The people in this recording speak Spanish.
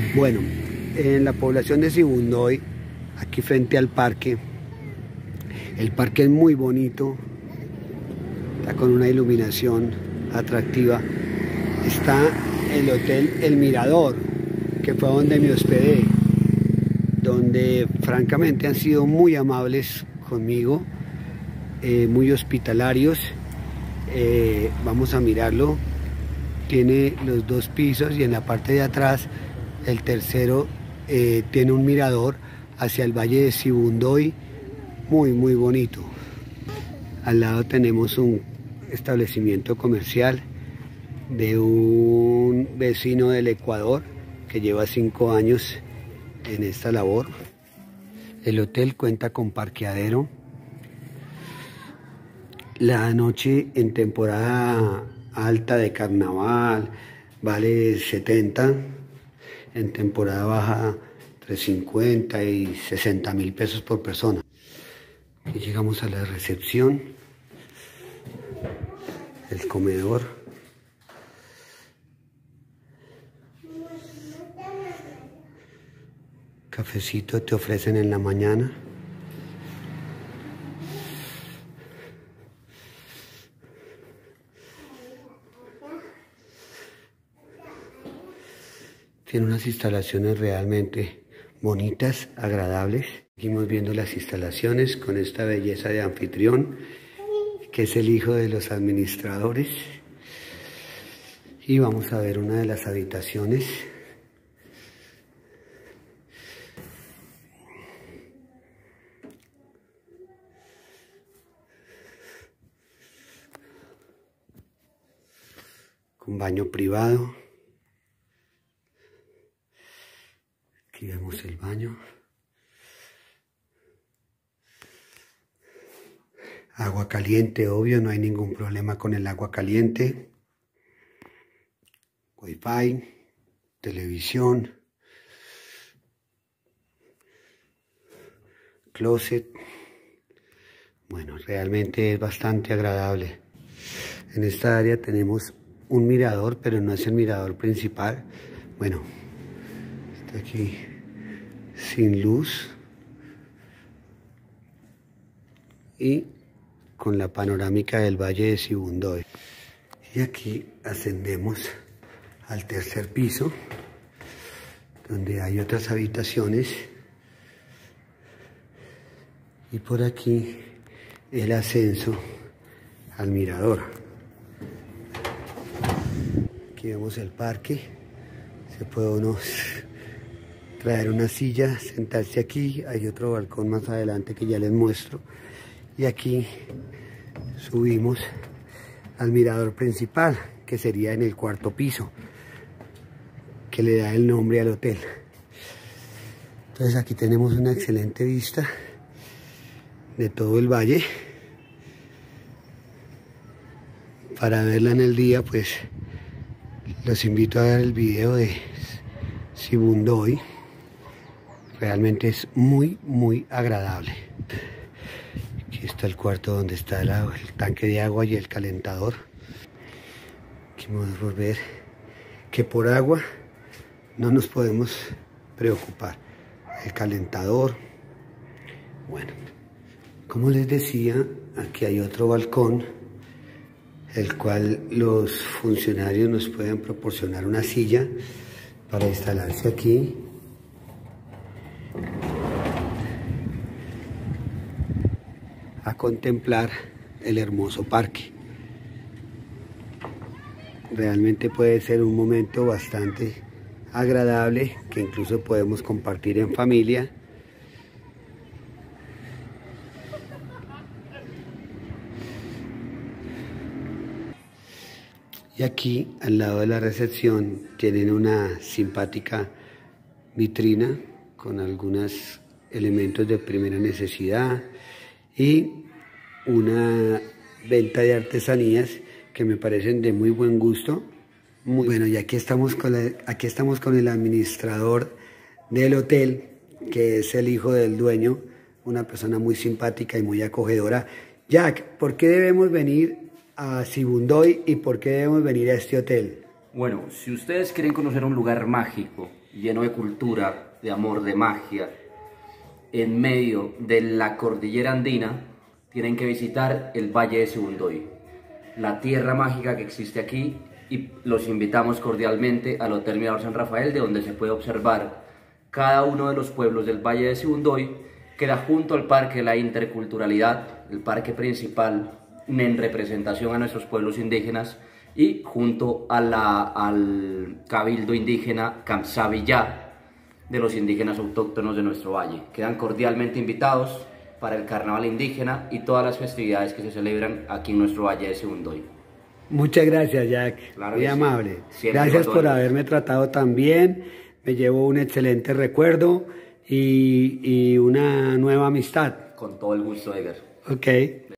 Bueno, en la población de Sibundoy, aquí frente al parque, el parque es muy bonito, está con una iluminación atractiva. Está el Hotel El Mirador, que fue donde me hospedé, donde francamente han sido muy amables conmigo, muy hospitalarios. Vamos a mirarlo. Tiene los 2 pisos y en la parte de atrás, el tercero, tiene un mirador hacia el valle de Sibundoy, muy bonito. Al lado tenemos un establecimiento comercial de un vecino del Ecuador que lleva 5 años en esta labor. El hotel cuenta con parqueadero. La noche en temporada alta de carnaval vale 70, en temporada baja entre 50 y 60.000 pesos por persona. Y llegamos a la recepción, el comedor. Cafecito te ofrecen en la mañana. Tiene unas instalaciones realmente bonitas, agradables. Seguimos viendo las instalaciones con esta belleza de anfitrión, que es el hijo de los administradores. Y vamos a ver una de las habitaciones. Con baño privado. Aquí vemos el baño. Agua caliente, obvio, no hay ningún problema con el agua caliente. Wi-Fi, televisión, closet. Bueno, realmente es bastante agradable. En esta área tenemos un mirador, pero no es el mirador principal. Bueno, está aquí sin luz y con la panorámica del valle de Sibundoy. Y aquí ascendemos al tercer piso, donde hay otras habitaciones, y por aquí el ascenso al mirador. Aquí vemos el parque. Se puede uno traer una silla, sentarse aquí. Hay otro balcón más adelante que ya les muestro. Y aquí subimos al mirador principal, que sería en el 4.º piso, que le da el nombre al hotel. Entonces aquí tenemos una excelente vista de todo el valle. Para verla en el día, pues los invito a ver el video de Sibundoy. Realmente es muy agradable. Aquí está el cuarto donde está el tanque de agua y el calentador. Aquí podemos ver que por agua no nos podemos preocupar. El calentador. Bueno, como les decía, aquí hay otro balcón, el cual los funcionarios nos pueden proporcionar una silla para instalarse aquí. A contemplar el hermoso parque. Realmente puede ser un momento bastante agradable, que incluso podemos compartir en familia. Y aquí al lado de la recepción tienen una simpática vitrina con algunos elementos de primera necesidad y una venta de artesanías que me parecen de muy buen gusto. Muy bueno, y aquí estamos con el administrador del hotel, que es el hijo del dueño, una persona muy simpática y muy acogedora. Jack, ¿por qué debemos venir a Sibundoy y por qué debemos venir a este hotel? Bueno, si ustedes quieren conocer un lugar mágico, lleno de cultura, de amor, de magia, en medio de la cordillera andina, tienen que visitar el Valle de Sibundoy, la tierra mágica que existe aquí, y los invitamos cordialmente al Hotel Mirador San Rafael, de donde se puede observar cada uno de los pueblos del Valle de Sibundoy. Queda junto al Parque de la Interculturalidad, el parque principal en representación a nuestros pueblos indígenas, y junto a al Cabildo Indígena Kamsavillá de los indígenas autóctonos de nuestro valle. Quedan cordialmente invitados para el carnaval indígena y todas las festividades que se celebran aquí en nuestro Valle de Sibundoy. Muchas gracias, Jack. Claro, muy amable. Siempre Gracias por haberme tratado tan bien. Me llevo un excelente recuerdo y una nueva amistad. Con todo el gusto, Edgar. Ok.